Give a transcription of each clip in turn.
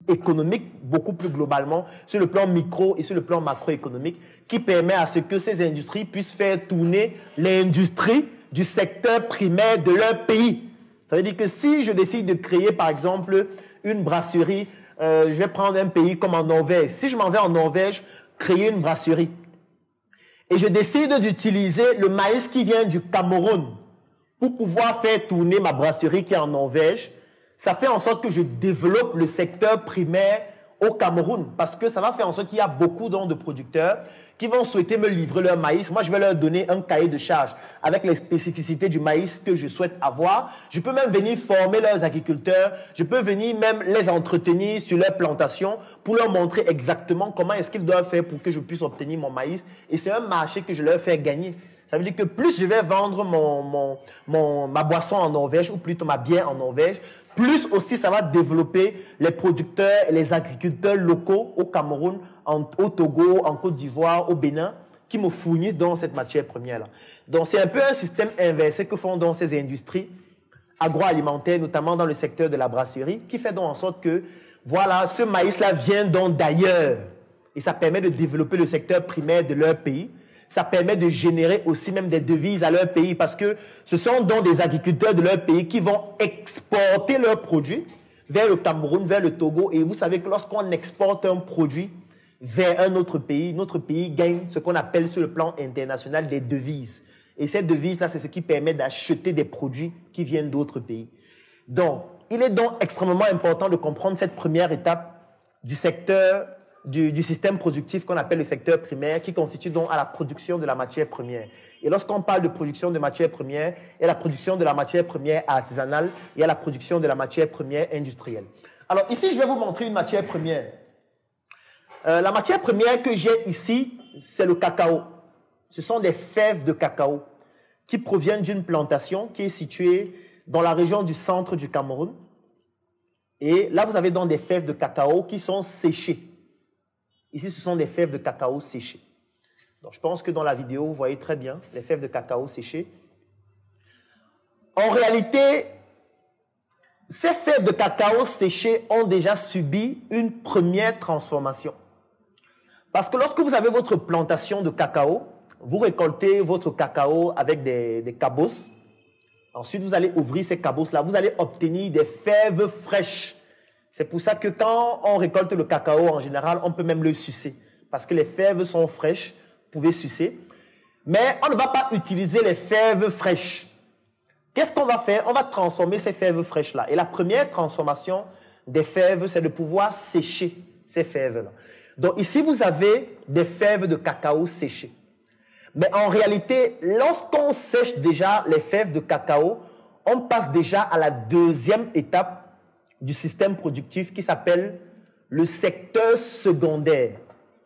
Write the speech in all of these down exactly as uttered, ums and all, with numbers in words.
économique, beaucoup plus globalement, sur le plan micro et sur le plan macroéconomique, qui permet à ce que ces industries puissent faire tourner l'industrie du secteur primaire de leur pays. Ça veut dire que si je décide de créer, par exemple, une brasserie, euh, je vais prendre un pays comme en Norvège. Si je m'en vais en Norvège, créer une brasserie, et je décide d'utiliser le maïs qui vient du Cameroun pour pouvoir faire tourner ma brasserie qui est en Norvège, ça fait en sorte que je développe le secteur primaire au Cameroun, parce que ça va faire en sorte qu'il y a beaucoup donc, de producteurs qui vont souhaiter me livrer leur maïs. Moi, je vais leur donner un cahier de charge avec les spécificités du maïs que je souhaite avoir. Je peux même venir former leurs agriculteurs. Je peux venir même les entretenir sur leur plantation pour leur montrer exactement comment est-ce qu'ils doivent faire pour que je puisse obtenir mon maïs. Et c'est un marché que je leur fais gagner. Ça veut dire que plus je vais vendre mon, mon, mon, ma boisson en Norvège, ou plutôt ma bière en Norvège, plus aussi ça va développer les producteurs et les agriculteurs locaux au Cameroun, en, au Togo, en Côte d'Ivoire, au Bénin, qui me fournissent donc cette matière première-là. Donc c'est un peu un système inversé que font donc ces industries agroalimentaires, notamment dans le secteur de la brasserie, qui fait donc en sorte que, voilà, ce maïs-là vient donc d'ailleurs. Et ça permet de développer le secteur primaire de leur pays. Ça permet de générer aussi même des devises à leur pays, parce que ce sont donc des agriculteurs de leur pays qui vont exporter leurs produits vers le Cameroun, vers le Togo. Et vous savez que lorsqu'on exporte un produit vers un autre pays, notre pays gagne ce qu'on appelle sur le plan international des devises. Et ces devises-là, c'est ce qui permet d'acheter des produits qui viennent d'autres pays. Donc, il est donc extrêmement important de comprendre cette première étape du secteur Du, du système productif qu'on appelle le secteur primaire, qui constitue donc à la production de la matière première. Et lorsqu'on parle de production de matière première, il y a la production de la matière première artisanale, il y a la production de la matière première industrielle. Alors ici, je vais vous montrer une matière première. Euh, la matière première que j'ai ici, c'est le cacao. Ce sont des fèves de cacao qui proviennent d'une plantation qui est située dans la région du centre du Cameroun. Et là, vous avez donc des fèves de cacao qui sont séchées. Ici, ce sont des fèves de cacao séchées. Donc, je pense que dans la vidéo, vous voyez très bien les fèves de cacao séchées. En réalité, ces fèves de cacao séchées ont déjà subi une première transformation. Parce que lorsque vous avez votre plantation de cacao, vous récoltez votre cacao avec des, des cabosses. Ensuite, vous allez ouvrir ces cabosses-là. Vous allez obtenir des fèves fraîches. C'est pour ça que quand on récolte le cacao, en général, on peut même le sucer. Parce que les fèves sont fraîches, vous pouvez sucer. Mais on ne va pas utiliser les fèves fraîches. Qu'est-ce qu'on va faire? On va transformer ces fèves fraîches-là. Et la première transformation des fèves, c'est de pouvoir sécher ces fèves-là. Donc ici, vous avez des fèves de cacao séchées. Mais en réalité, lorsqu'on sèche déjà les fèves de cacao, on passe déjà à la deuxième étape du système productif qui s'appelle le secteur secondaire.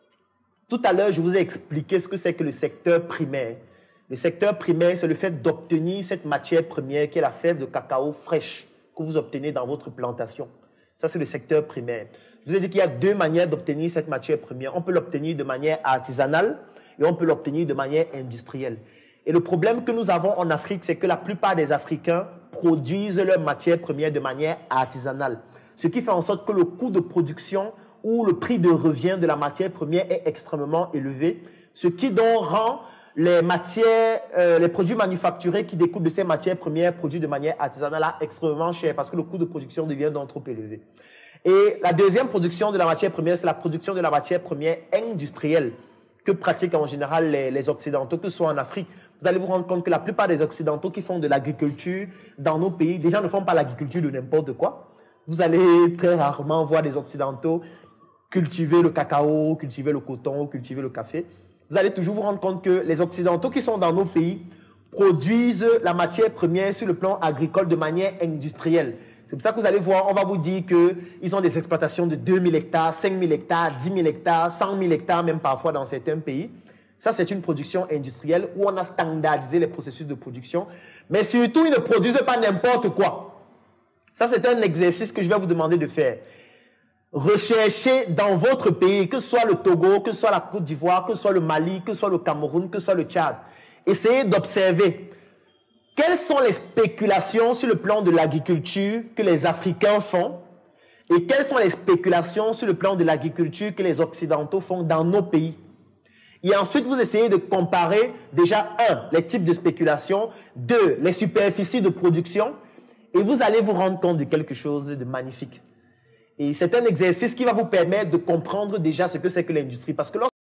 Tout à l'heure, je vous ai expliqué ce que c'est que le secteur primaire. Le secteur primaire, c'est le fait d'obtenir cette matière première qui est la fève de cacao fraîche que vous obtenez dans votre plantation. Ça, c'est le secteur primaire. Je vous ai dit qu'il y a deux manières d'obtenir cette matière première. On peut l'obtenir de manière artisanale et on peut l'obtenir de manière industrielle. Et le problème que nous avons en Afrique, c'est que la plupart des Africains produisent leur matière première de manière artisanale. Ce qui fait en sorte que le coût de production ou le prix de revient de la matière première est extrêmement élevé. Ce qui donc rend les matières, euh, les produits manufacturés qui découlent de ces matières premières produits de manière artisanale là, extrêmement chers parce que le coût de production devient donc trop élevé. Et la deuxième production de la matière première, c'est la production de la matière première industrielle que pratiquent en général les, les Occidentaux, que ce soit en Afrique. Vous allez vous rendre compte que la plupart des Occidentaux qui font de l'agriculture dans nos pays, des gens ne font pas l'agriculture de n'importe quoi. Vous allez très rarement voir des Occidentaux cultiver le cacao, cultiver le coton, cultiver le café. Vous allez toujours vous rendre compte que les Occidentaux qui sont dans nos pays produisent la matière première sur le plan agricole de manière industrielle. C'est pour ça que vous allez voir, on va vous dire qu'ils ont des exploitations de deux mille hectares, cinq mille hectares, dix mille hectares, cent mille hectares, même parfois dans certains pays. Ça, c'est une production industrielle où on a standardisé les processus de production. Mais surtout, ils ne produisent pas n'importe quoi. Ça, c'est un exercice que je vais vous demander de faire. Recherchez dans votre pays, que ce soit le Togo, que ce soit la Côte d'Ivoire, que ce soit le Mali, que ce soit le Cameroun, que ce soit le Tchad. Essayez d'observer quelles sont les spéculations sur le plan de l'agriculture que les Africains font et quelles sont les spéculations sur le plan de l'agriculture que les Occidentaux font dans nos pays. Et ensuite, vous essayez de comparer déjà, un, les types de spéculation, deux, les superficies de production, et vous allez vous rendre compte de quelque chose de magnifique. Et c'est un exercice qui va vous permettre de comprendre déjà ce que c'est que l'industrie. Parce que